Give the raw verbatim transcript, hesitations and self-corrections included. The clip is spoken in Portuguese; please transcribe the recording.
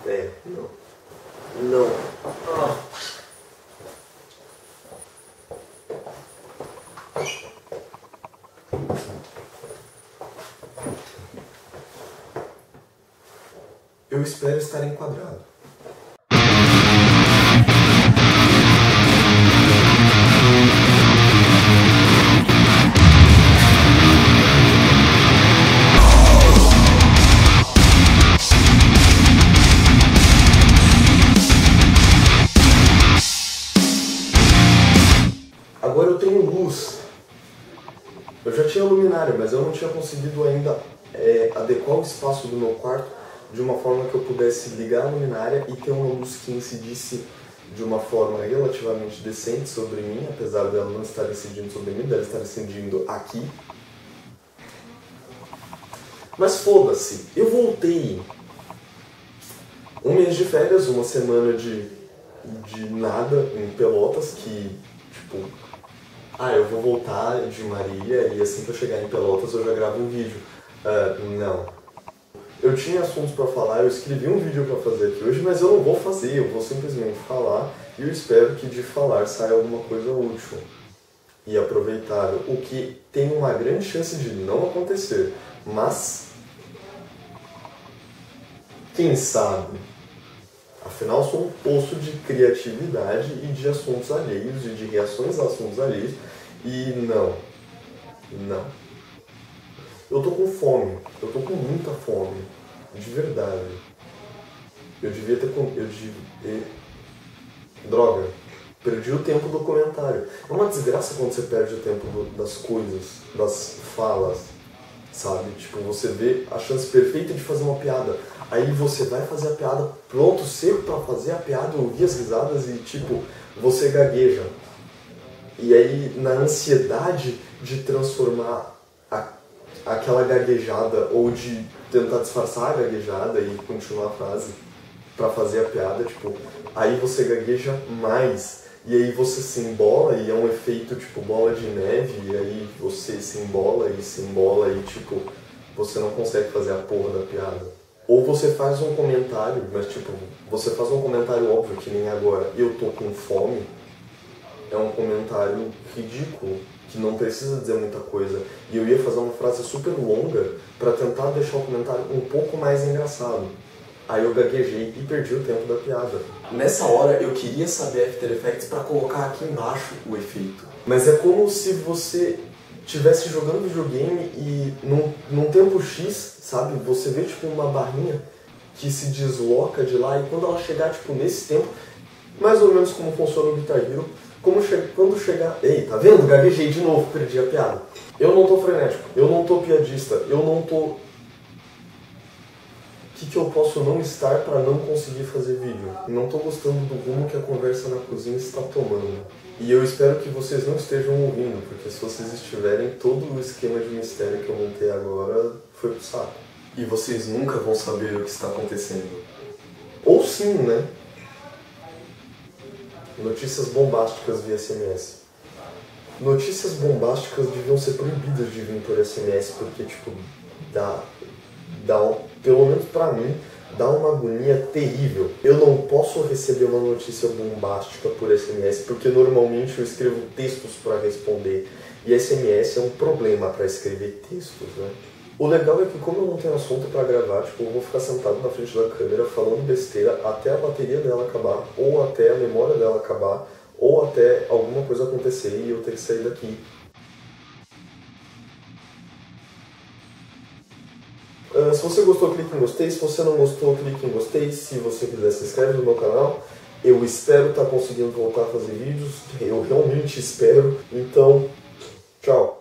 É, não. Não. Ah. Eu espero estar enquadrado. Agora eu tenho luz. Eu já tinha luminária, mas eu não tinha conseguido ainda é, adequar o espaço do meu quarto de uma forma que eu pudesse ligar a luminária e ter uma luz que incidisse de uma forma relativamente decente sobre mim, apesar dela não estar incidindo sobre mim, dela estar incidindo aqui. Mas foda-se, eu voltei. Um mês de férias, uma semana de, de nada em Pelotas, que, tipo... Ah, eu vou voltar de Marília e assim que eu chegar em Pelotas eu já gravo um vídeo. Uh, não. Eu tinha assuntos pra falar, eu escrevi um vídeo pra fazer aqui hoje, mas eu não vou fazer, eu vou simplesmente falar e eu espero que de falar saia alguma coisa útil. E aproveitar o que tem uma grande chance de não acontecer, mas... quem sabe? Afinal, sou um poço de criatividade e de assuntos alheios e de reações a assuntos alheios. E não, não. Eu tô com fome, eu tô com muita fome, de verdade. Eu devia ter... eu devia... Droga, perdi o tempo do comentário. É uma desgraça quando você perde o tempo do, das coisas, das falas, sabe? Tipo, você vê a chance perfeita de fazer uma piada. Aí você vai fazer a piada, pronto, seco pra fazer a piada, ouvir as risadas e, tipo, você gagueja. E aí, na ansiedade de transformar a, aquela gaguejada, ou de tentar disfarçar a gaguejada e continuar a frase pra fazer a piada, tipo, aí você gagueja mais. E aí você se embola e é um efeito, tipo, bola de neve, e aí você se embola e se embola e, tipo, você não consegue fazer a porra da piada. Ou você faz um comentário, mas tipo, você faz um comentário óbvio, que nem agora, eu tô com fome, é um comentário ridículo, que não precisa dizer muita coisa. E eu ia fazer uma frase super longa pra tentar deixar o comentário um pouco mais engraçado. Aí eu gaguejei e perdi o tempo da piada. Nessa hora eu queria saber After Effects pra colocar aqui embaixo o efeito. Mas é como se você estivesse jogando videogame e num, num tempo X, sabe? Você vê tipo uma barrinha que se desloca de lá e quando ela chegar tipo nesse tempo, mais ou menos como funciona o Guitar Hero, como che quando chegar... Ei, tá vendo? Gaguejei de novo, perdi a piada. Eu não tô frenético, eu não tô piadista, eu não tô... O que, que eu posso não estar para não conseguir fazer vídeo? Não tô gostando do rumo que a conversa na cozinha está tomando. E eu espero que vocês não estejam ouvindo, porque se vocês estiverem, todo o esquema de mistério que eu montei agora foi pro saco. E vocês nunca vão saber o que está acontecendo. Ou sim, né? Notícias bombásticas via S M S. Notícias bombásticas deviam ser proibidas de vir por S M S, porque, tipo, dá... dá um, pelo menos pra mim, dá uma agonia terrível. Eu não posso receber uma notícia bombástica por S M S, porque normalmente eu escrevo textos para responder. E S M S é um problema para escrever textos, né? O legal é que como eu não tenho assunto para gravar, tipo, eu vou ficar sentado na frente da câmera falando besteira até a bateria dela acabar, ou até a memória dela acabar, ou até alguma coisa acontecer e eu ter que sair daqui. Uh, se você gostou, clique em gostei. Se você não gostou, clique em gostei. Se você quiser, se inscreve no meu canal. Eu espero estar conseguindo voltar a fazer vídeos. Eu realmente espero. Então, tchau.